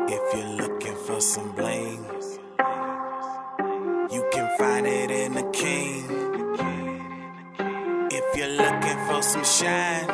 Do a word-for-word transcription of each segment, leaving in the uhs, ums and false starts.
If you're looking for some bling, you can find it in the king. If you're looking for some shine,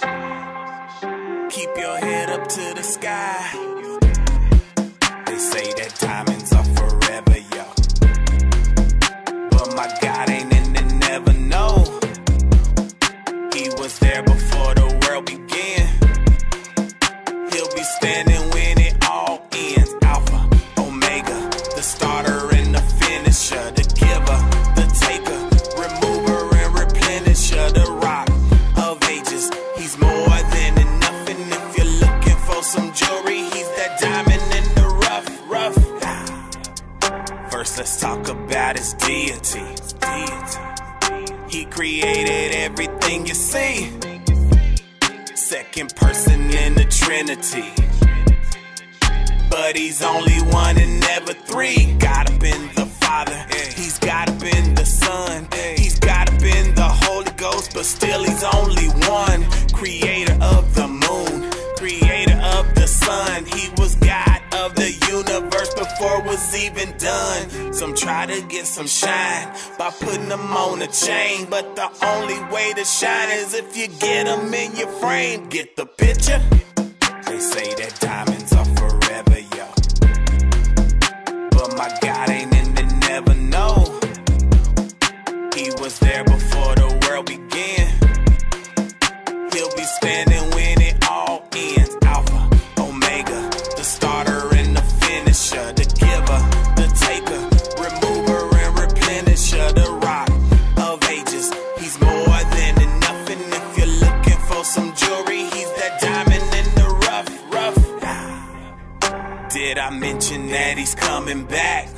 keep your head up to the sky. They say that diamonds are forever, yo, but my God ain't in it, never know. He was there before the world began. He'll be standing when it all ends. Alpha, Omega, the starter and the finisher, the giver, the taker, remover and replenisher, the rock of ages. He's more than enough, and if you're looking for some jewelry, he's that diamond in the rough, rough. First, let's talk about his deity. deity. He created everything you see. Second person in the Trinity, but he's only one and never three. Gotta been the Father, he's gotta been the Son, he's gotta been the Holy Ghost, but still he's only one. Creator of the moon, creator of the sun. He was God of the universe before it was even done. Some try to get some shine by putting them on a chain, but the only way to shine is if you get them in your frame. Get the picture? They say that diamonds are forever, yo, but my God ain't in it, never know. He was there before the world began. He'll be standing when it all ends. Alpha, Omega, the starter and the finisher, the giver, the taker, remover and replenisher, the rock of ages. He's more than enough, and if you're looking for some jewelry, he's that diamond in the rough, rough. Did I mention that he's coming back?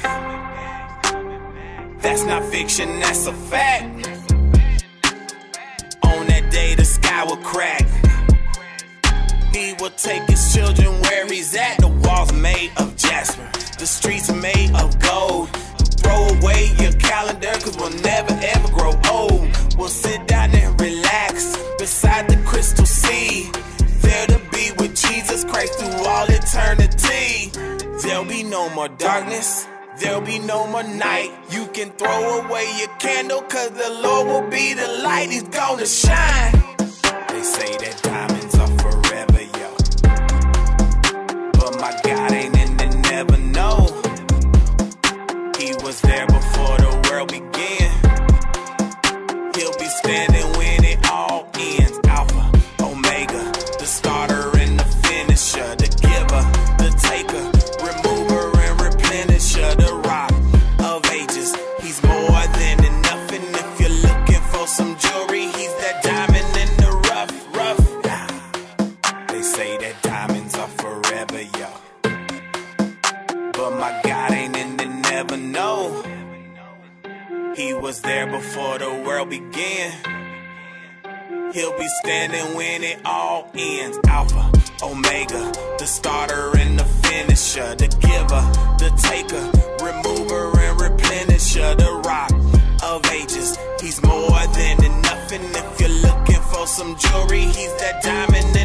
That's not fiction, that's a fact. On that day the sky will crack. He will take his children where he's at. The walls made of jasper, the streets made of gold. Throw away your calendar, cause we'll never ever grow old. We'll sit down and relax beside the crystal sea, there to be with Jesus Christ through all eternity. There'll be no more darkness, there'll be no more night. You can throw away your candle, cause the Lord will be the light. He's gonna shine. They say that diamonds are forever, yo, but my God ain't in it, never know. He was there before the world began. He'll be standing when it all ends. Alpha, Omega, the starter and the finisher, the giver, the taker, remover and replenisher, the rock of ages. He's more than enough, and if you're looking for some jewelry, he's that diamond in the rough, rough. They say that diamonds are forever, yo, but my God ain't in it, never know. He was there before the world began. He'll be standing when it all ends. Alpha, Omega, the starter and the finisher, the giver, the taker, remover and replenisher, the rock of ages. He's more than enough, and if you're looking for some jewelry, he's that diamond